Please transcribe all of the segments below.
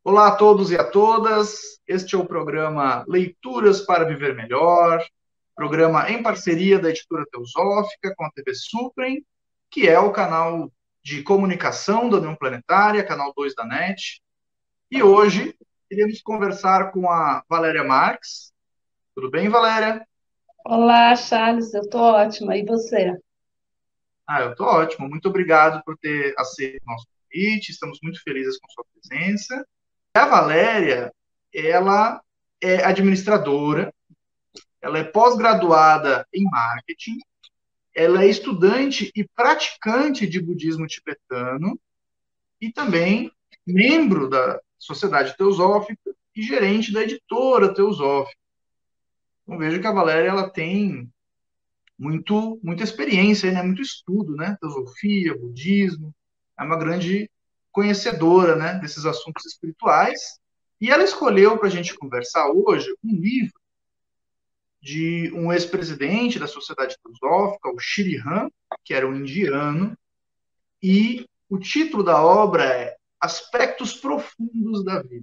Olá a todos e a todas. Este é o programa Leituras para Viver Melhor, programa em parceria da Editora Teosófica com a TV Suprem, que é o canal de comunicação da União Planetária, canal 2 da NET. E hoje iremos conversar com a Valéria Marques. Tudo bem, Valéria? Olá, Charles, eu tô ótima. E você? Eu estou ótimo. Muito obrigado por ter aceito o nosso convite. Estamos muito felizes com sua presença. A Valéria, ela é administradora. Ela é pós-graduada em marketing, ela é estudante e praticante de budismo tibetano e também membro da Sociedade Teosófica e gerente da editora Teosófica. Então vejo que a Valéria ela tem muita experiência, né? Muito estudo, né? Teosofia, budismo, é uma grande conhecedora, né? Desses assuntos espirituais. E ela escolheu para a gente conversar hoje um livro de um ex-presidente da Sociedade Teosófica, o Shriram, que era um indiano, e o título da obra é Aspectos Profundos da Vida.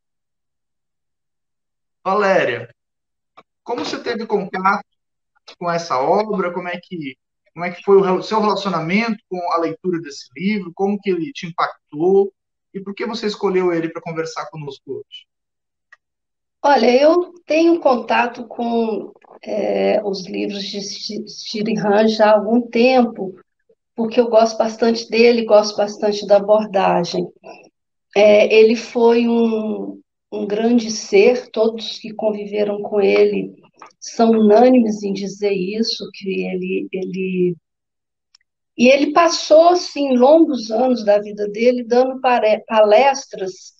Valéria, como você teve contato com essa obra? Como é que foi o seu relacionamento com a leitura desse livro? Como que ele te impactou? E por que você escolheu ele para conversar conosco hoje? Olha, eu tenho contato com os livros de Shriram já há algum tempo, porque eu gosto bastante dele, gosto bastante da abordagem. Ele foi um grande ser, todos que conviveram com ele são unânimes em dizer isso, que ele passou, assim, longos anos da vida dele dando palestras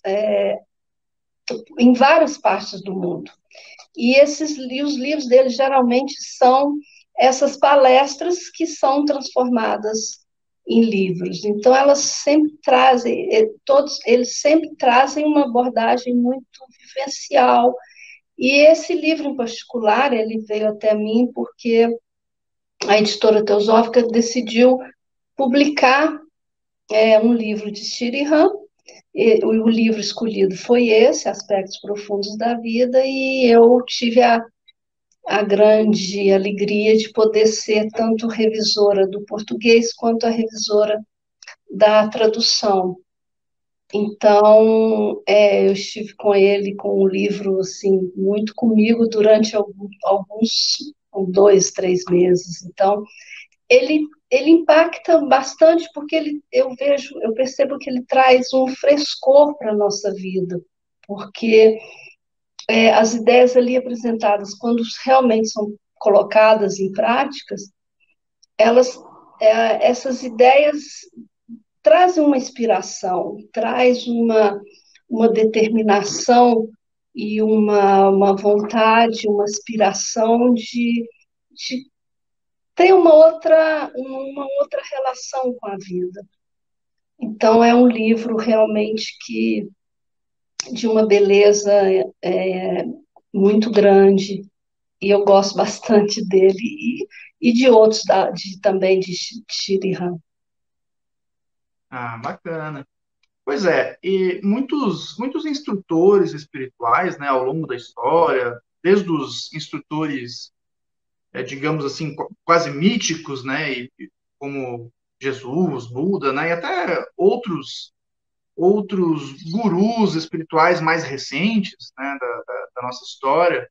em várias partes do mundo. E os livros dele geralmente são essas palestras que são transformadas em livros. Então, elas sempre trazem, todos eles sempre trazem uma abordagem muito vivencial. E esse livro em particular, ele veio até mim porque a editora Teosófica decidiu publicar um livro de Shriram. O livro escolhido foi esse, Aspectos Profundos da Vida, e eu tive a grande alegria de poder ser tanto revisora do português quanto a revisora da tradução. Então, eu estive com ele, com o livro, assim, muito comigo durante alguns 2, 3 meses. Então, ele impacta bastante porque eu percebo que ele traz um frescor para a nossa vida, porque as ideias ali apresentadas, quando realmente são colocadas em práticas, elas, essas ideias trazem uma inspiração, traz uma determinação e uma vontade, uma aspiração de ter uma outra relação com a vida. Então, é um livro realmente que de uma beleza é, muito grande, e eu gosto bastante dele, e de outros também de Shirihan. Bacana. Pois é, e muitos instrutores espirituais, né, ao longo da história, desde os instrutores, digamos assim, quase míticos, né, como Jesus, Buda, né, e até outros gurus espirituais mais recentes, né, da nossa história,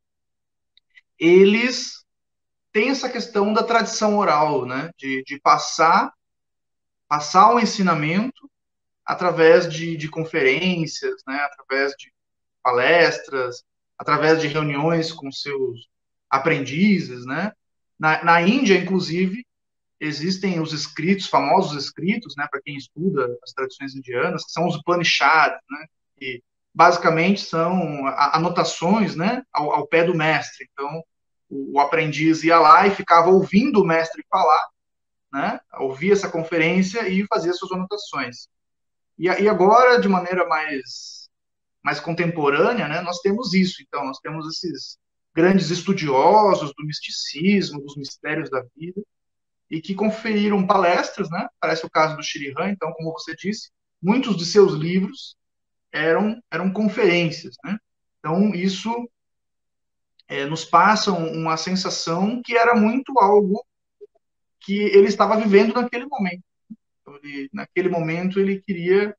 eles têm essa questão da tradição oral, né, de passar o ensinamento através de conferências, né, através de palestras, através de reuniões com seus aprendizes, né? Na Índia, inclusive, existem os escritos, famosos escritos, né, para quem estuda as tradições indianas, que são os Upanishads, né, que basicamente são anotações, né, ao pé do mestre. Então, o aprendiz ia lá e ficava ouvindo o mestre falar, né, ouvia essa conferência e fazia suas anotações. E agora, de maneira mais contemporânea, né, nós temos isso. Então, nós temos esses grandes estudiosos do misticismo, dos mistérios da vida, e que conferiram palestras, né? Parece o caso do Shirihan, então, como você disse, muitos de seus livros eram conferências, né? Então, isso nos passa uma sensação que era muito algo que ele estava vivendo naquele momento. Então, naquele momento, ele queria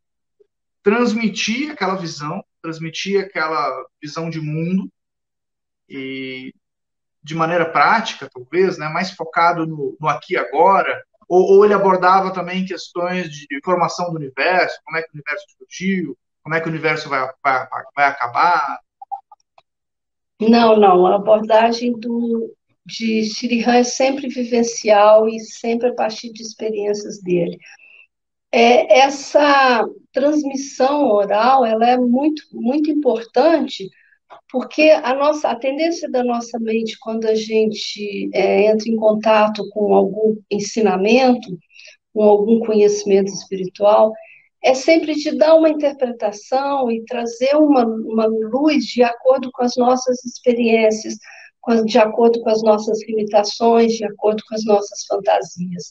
transmitir aquela visão de mundo, e de maneira prática, talvez, né, mais focado no aqui e agora, ou ele abordava também questões de formação do universo, como é que o universo surgiu, como é que o universo vai acabar. Não, não, a abordagem de Shirihan é sempre vivencial e sempre a partir de experiências dele. Essa transmissão oral, ela é muito, muito importante, porque a tendência da nossa mente, quando a gente entra em contato com algum ensinamento, com algum conhecimento espiritual, é sempre de dar uma interpretação e trazer uma luz de acordo com as nossas experiências, de acordo com as nossas limitações, de acordo com as nossas fantasias.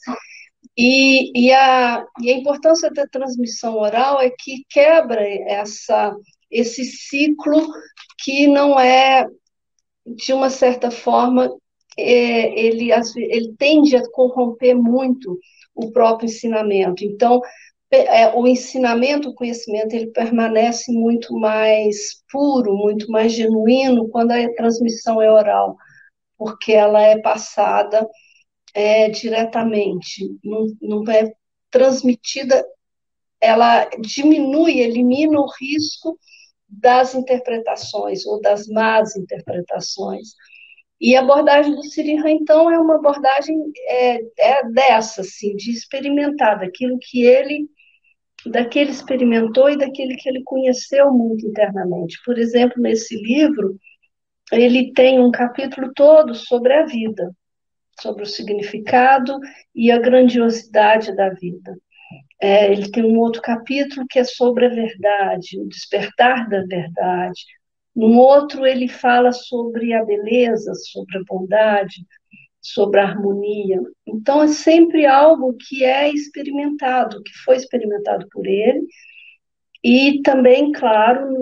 E a importância da transmissão oral é que quebra esse ciclo que não é, de uma certa forma, ele tende a corromper muito o próprio ensinamento. Então, o ensinamento, o conhecimento, ele permanece muito mais puro, muito mais genuíno quando a transmissão é oral, porque ela é passada diretamente, não é transmitida, ela diminui, elimina o risco das interpretações ou das más interpretações. E a abordagem do Sirihan, então, é uma abordagem dessa, assim, de experimentar daquilo que daquele experimentou e daquele que ele conheceu muito internamente. Por exemplo, nesse livro, ele tem um capítulo todo sobre a vida, sobre o significado e a grandiosidade da vida. Ele tem um outro capítulo que é sobre a verdade, o despertar da verdade. No outro, ele fala sobre a beleza, sobre a bondade, sobre a harmonia. Então, é sempre algo que é experimentado, que foi experimentado por ele. E também, claro,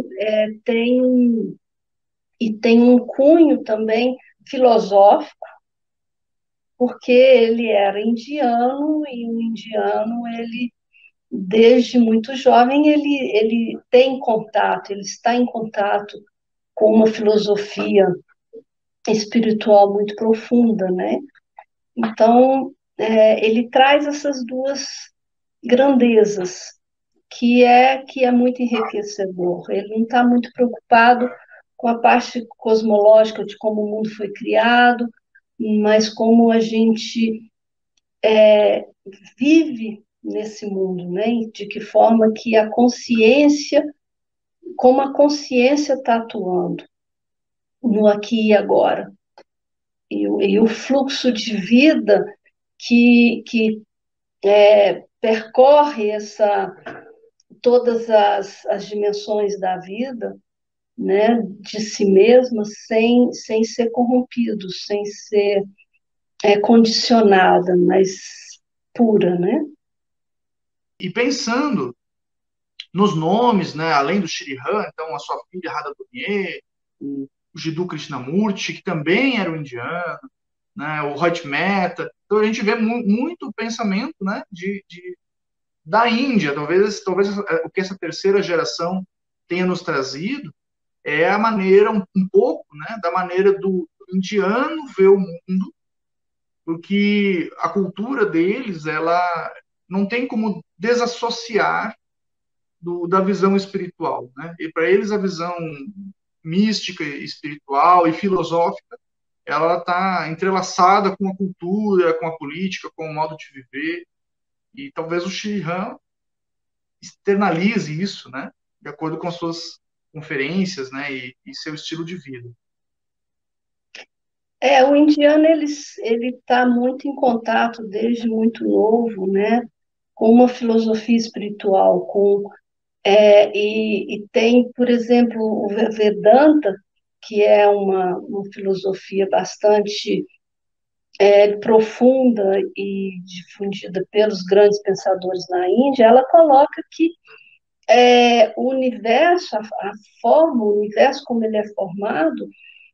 tem um cunho também filosófico, porque ele era indiano e o indiano, ele desde muito jovem, ele tem contato, ele está em contato com uma filosofia espiritual muito profunda, né? Então, ele traz essas duas grandezas, que é muito enriquecedor. Ele não está muito preocupado com a parte cosmológica de como o mundo foi criado, mas como a gente vive nesse mundo, né? De que forma que como a consciência está atuando no aqui e agora. E o fluxo de vida que percorre todas as dimensões da vida, né, de si mesma, sem ser corrompido, sem ser condicionada, mas pura, né? E pensando nos nomes, né, além do Shriram, então a sua filha Radha Dunier, o Jiddu Krishnamurti, que também era um indiano, né, o Rohit Mehta. Então a gente vê muito pensamento, né, da Índia. Talvez o que essa terceira geração tenha nos trazido é a maneira, um pouco, né, da maneira do indiano ver o mundo, porque a cultura deles, ela não tem como desassociar da visão espiritual, né? E para eles a visão mística, espiritual e filosófica, ela está entrelaçada com a cultura, com a política, com o modo de viver. E talvez o Shriram externalize isso, né? De acordo com as suas conferências, né? E seu estilo de vida. O indiano ele está muito em contato desde muito novo, né, com uma filosofia espiritual, e tem, por exemplo, o Vedanta, que é uma filosofia bastante profunda e difundida pelos grandes pensadores na Índia. Ela coloca que o universo, a forma, o universo como ele é formado,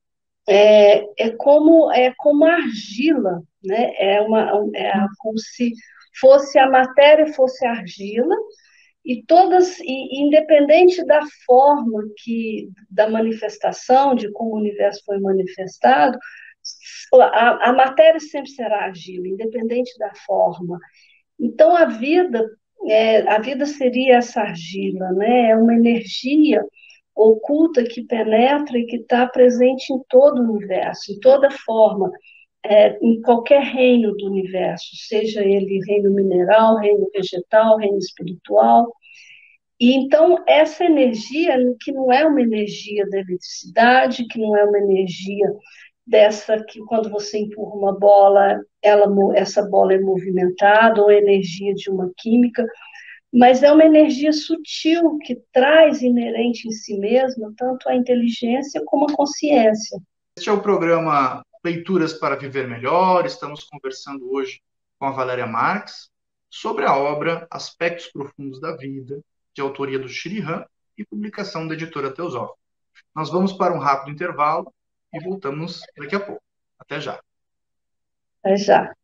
é como argila, né? Como se fosse a matéria fosse argila, independente da forma da manifestação, de como o universo foi manifestado, a matéria sempre será argila, independente da forma. Então a vida seria essa argila, né? É uma energia oculta que penetra e que está presente em todo o universo, em toda forma, em qualquer reino do universo, seja ele reino mineral, reino vegetal, reino espiritual. E então essa energia, que não é uma energia da eletricidade, que não é uma energia dessa que quando você empurra uma bola, essa bola é movimentada, ou energia de uma química, mas é uma energia sutil que traz inerente em si mesma tanto a inteligência como a consciência. Este é o programa Leituras para Viver Melhor. Estamos conversando hoje com a Valéria Marx sobre a obra Aspectos Profundos da Vida, de autoria do Shri Ram e publicação da editora Teosófica. Nós vamos para um rápido intervalo e voltamos daqui a pouco. Até já. Até já.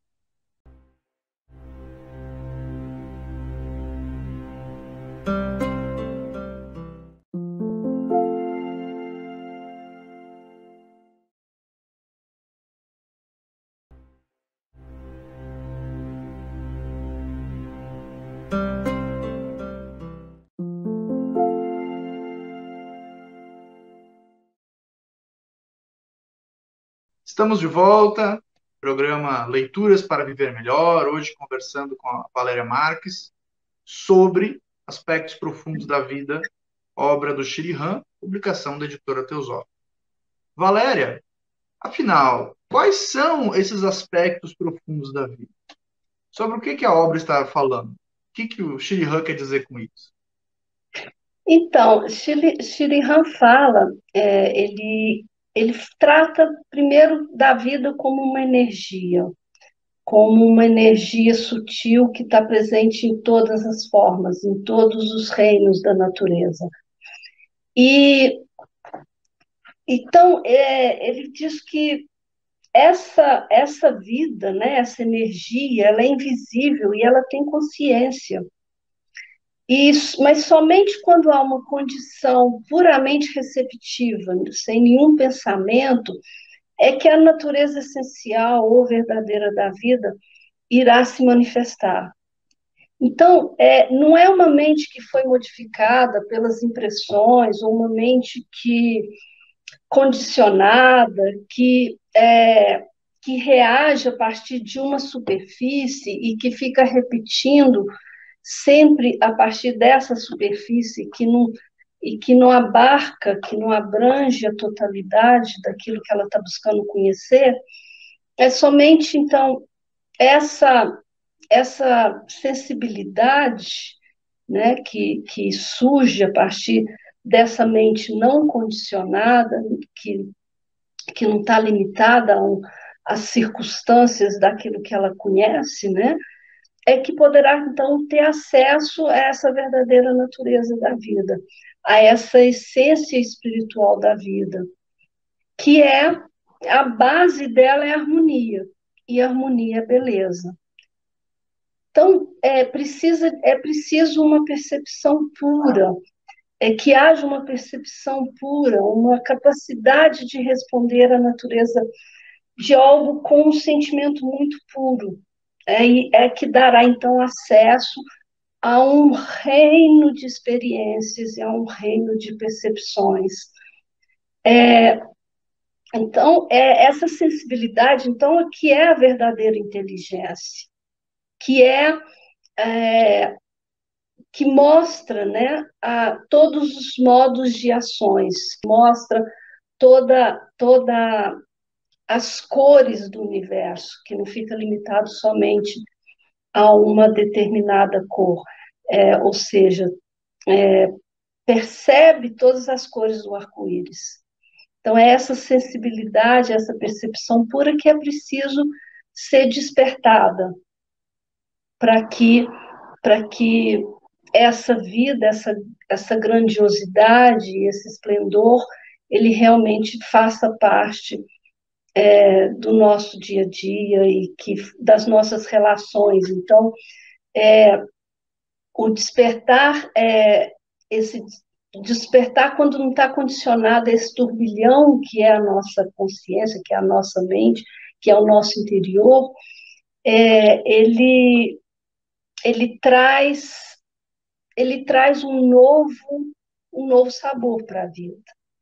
Estamos de volta, programa Leituras para Viver Melhor, hoje conversando com a Valéria Marques sobre Aspectos Profundos da Vida, obra do Shri Ram, publicação da editora Teosófica. Valéria, afinal, quais são esses aspectos profundos da vida? Sobre o que a obra está falando? O que o Shri Ram quer dizer com isso? Então, Shri Ram fala, ele trata primeiro da vida como uma energia sutil que está presente em todas as formas, em todos os reinos da natureza. E então ele diz que essa vida, né, essa energia, ela é invisível e ela tem consciência. Mas somente quando há uma condição puramente receptiva, sem nenhum pensamento, é que a natureza essencial ou verdadeira da vida irá se manifestar. Então, não é uma mente que foi modificada pelas impressões, ou uma mente condicionada, que reage a partir de uma superfície e que fica repetindo sempre a partir dessa superfície que não abarca, que não abrange a totalidade daquilo que ela está buscando conhecer. É somente, então, essa sensibilidade, né, que surge a partir dessa mente não condicionada, que não está limitada às circunstâncias daquilo que ela conhece, né, é que poderá, então, ter acesso a essa verdadeira natureza da vida, a essa essência espiritual da vida, que a base dela é a harmonia, e a harmonia é beleza. Então, é preciso uma percepção pura, que haja uma percepção pura, uma capacidade de responder à natureza de algo com um sentimento muito puro. Que dará, então, acesso a um reino de experiências e a um reino de percepções. Então, essa sensibilidade, então, que é a verdadeira inteligência, que que mostra, né, todos os modos de ações, mostra toda as cores do universo, que não fica limitado somente a uma determinada cor, ou seja, percebe todas as cores do arco-íris. Então, é essa sensibilidade, essa percepção pura que é preciso ser despertada para que essa vida, essa grandiosidade, esse esplendor, ele realmente faça parte do nosso dia a dia e das nossas relações. Então, o despertar esse despertar quando não está condicionado a esse turbilhão que é a nossa consciência, que é a nossa mente, que é o nosso interior, ele ele traz ele traz um novo sabor para a vida.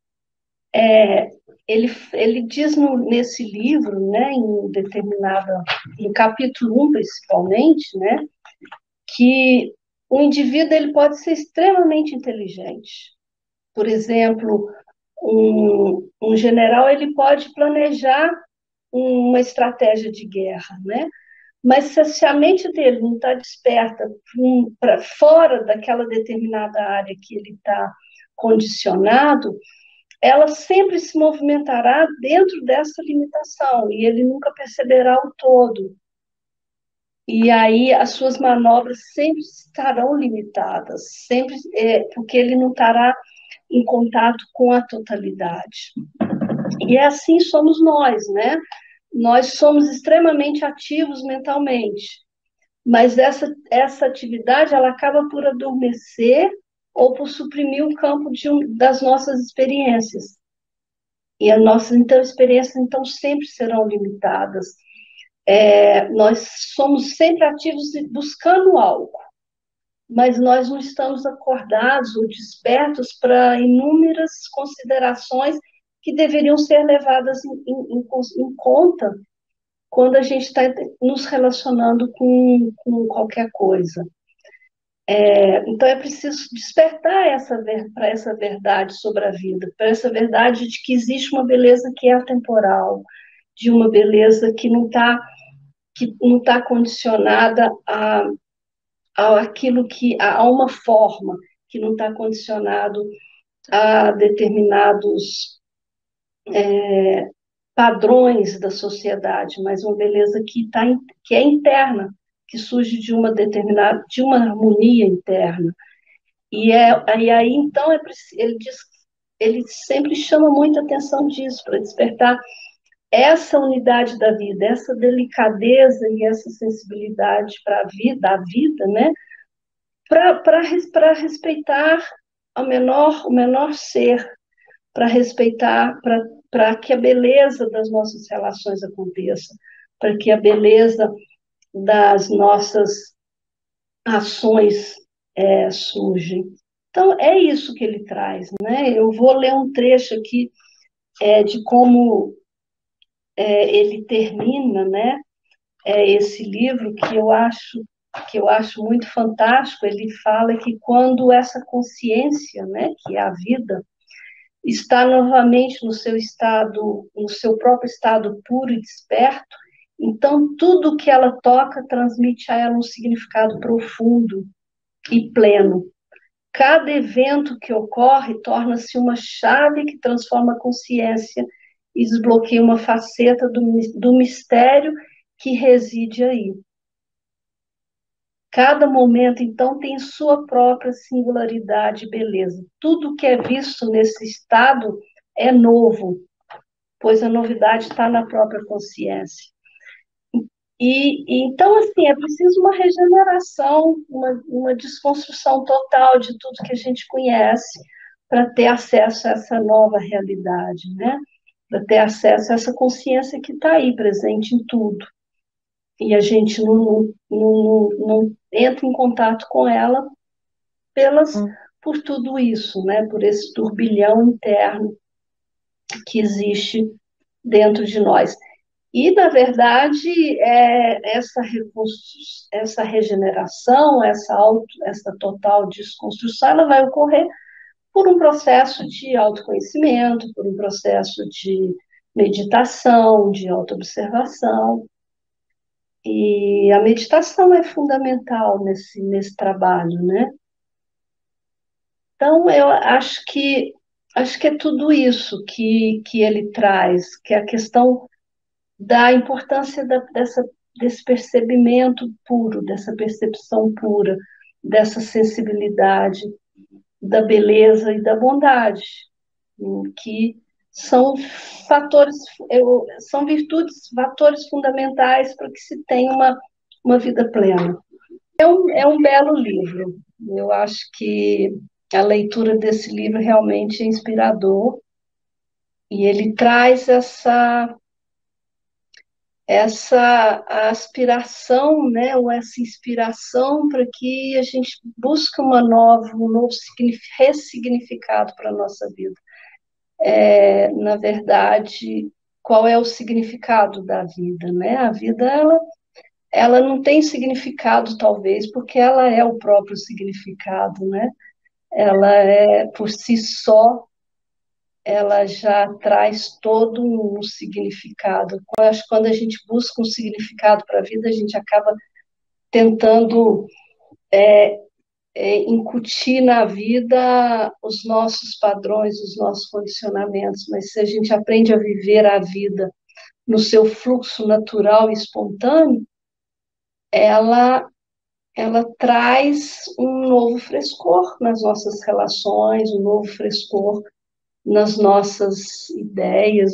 Ele diz nesse livro, né, em capítulo 1 principalmente, né, que o indivíduo ele pode ser extremamente inteligente. Por exemplo, um general ele pode planejar uma estratégia de guerra, né? Mas se a mente dele não está desperta para fora daquela determinada área que ele está condicionado, ela sempre se movimentará dentro dessa limitação e ele nunca perceberá o todo. E aí as suas manobras sempre estarão limitadas, sempre porque ele não estará em contato com a totalidade. E assim somos nós, né? Nós somos extremamente ativos mentalmente, mas essa atividade ela acaba por adormecer ou por suprimir o campo das nossas experiências. E as nossas então, experiências então sempre serão limitadas. Nós somos sempre ativos buscando algo, mas nós não estamos acordados ou despertos para inúmeras considerações que deveriam ser levadas em conta quando a gente está nos relacionando com qualquer coisa. Então é preciso despertar para essa verdade sobre a vida, para essa verdade de que existe uma beleza que é atemporal, de uma beleza que não tá condicionada a uma forma, que não está condicionado a determinados padrões da sociedade, mas uma beleza que é interna, que surge de uma harmonia interna. E aí então ele sempre chama muita atenção disso para despertar essa unidade da vida, essa delicadeza e essa sensibilidade para a vida, né? Para respeitar o menor ser, para respeitar, para que a beleza das nossas relações aconteça, para que a beleza das nossas ações surja. Então, é isso que ele traz, né? Eu vou ler um trecho aqui de como ele termina, né? Esse livro que eu acho muito fantástico. Ele fala que quando essa consciência, né, que é a vida, está novamente no seu próprio estado puro e desperto, então tudo que ela toca transmite a ela um significado profundo e pleno. Cada evento que ocorre torna-se uma chave que transforma a consciência e desbloqueia uma faceta do mistério que reside aí. Cada momento, então, tem sua própria singularidade e beleza. Tudo que é visto nesse estado é novo, pois a novidade está na própria consciência. Então, assim, é preciso uma regeneração, uma desconstrução total de tudo que a gente conhece para ter acesso a essa nova realidade, né? Para ter acesso a essa consciência que está aí, presente em tudo. E a gente não entra em contato com ela por tudo isso, né? Por esse turbilhão interno que existe dentro de nós. E, na verdade, essa regeneração, essa total desconstrução, ela vai ocorrer por um processo de autoconhecimento, por um processo de meditação, de autoobservação. E a meditação é fundamental nesse trabalho, né? Então, eu acho que é tudo isso que ele traz, que é a questão da importância desse percebimento puro, dessa percepção pura, dessa sensibilidade, da beleza e da bondade, que são fatores, são virtudes, fatores fundamentais para que se tenha uma vida plena. É um belo livro. Eu acho que a leitura desse livro realmente é inspirador e ele traz essa aspiração, né, ou essa inspiração para que a gente busque um novo ressignificado para a nossa vida. Na verdade, qual é o significado da vida, né? A vida, ela não tem significado, talvez, porque ela é o próprio significado, né? Ela é, por si só, ela já traz todo um significado. Eu acho que quando a gente busca um significado para a vida, a gente acaba tentando incutir na vida os nossos padrões, os nossos condicionamentos, mas se a gente aprende a viver a vida no seu fluxo natural e espontâneo, ela ela traz um novo frescor nas nossas relações, um novo frescor nas nossas ideias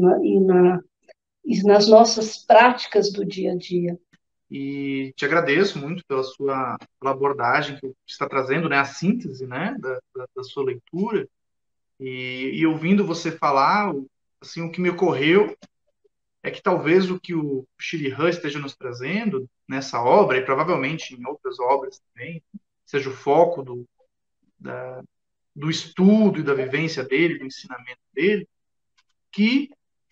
e nas nossas práticas do dia a dia. E te agradeço muito pela abordagem que você está trazendo, né, a síntese, né, da sua leitura. E ouvindo você falar, assim, o que me ocorreu é que talvez o que o Shirihan esteja nos trazendo nessa obra, e provavelmente em outras obras também, seja o foco do estudo e da vivência dele, do ensinamento dele, que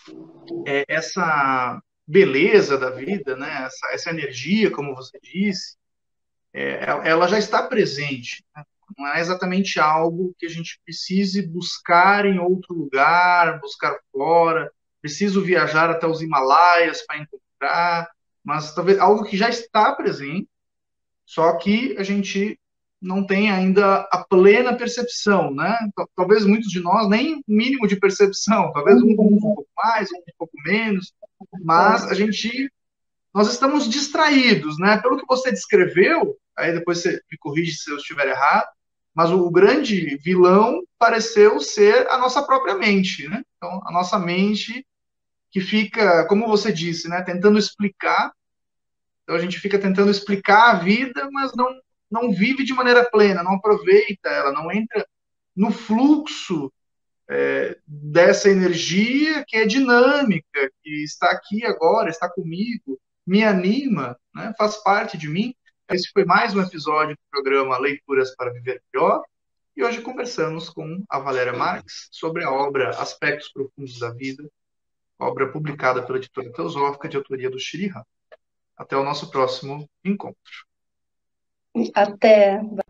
essa beleza da vida, né, essa energia, como você disse, ela já está presente. Né? Não é exatamente algo que a gente precise buscar em outro lugar, buscar fora, preciso viajar até os Himalaias para encontrar, mas talvez algo que já está presente, só que a gente não tem ainda a plena percepção, né? Talvez muitos de nós nem o mínimo de percepção, talvez um pouco mais, um pouco menos, mas nós estamos distraídos, né? Pelo que você descreveu, aí depois você me corrige se eu estiver errado, mas o grande vilão pareceu ser a nossa própria mente, né? Então, a nossa mente que fica, como você disse, né, tentando explicar. Então, a gente fica tentando explicar a vida, mas não vive de maneira plena, não aproveita ela, não entra no fluxo dessa energia que é dinâmica, que está aqui agora, está comigo, me anima, né? Faz parte de mim. Esse foi mais um episódio do programa Leituras para Viver Melhor, e hoje conversamos com a Valéria Marx sobre a obra Aspectos Profundos da Vida, obra publicada pela Editora Teosófica, de autoria do Shirihan. Até o nosso próximo encontro. Até.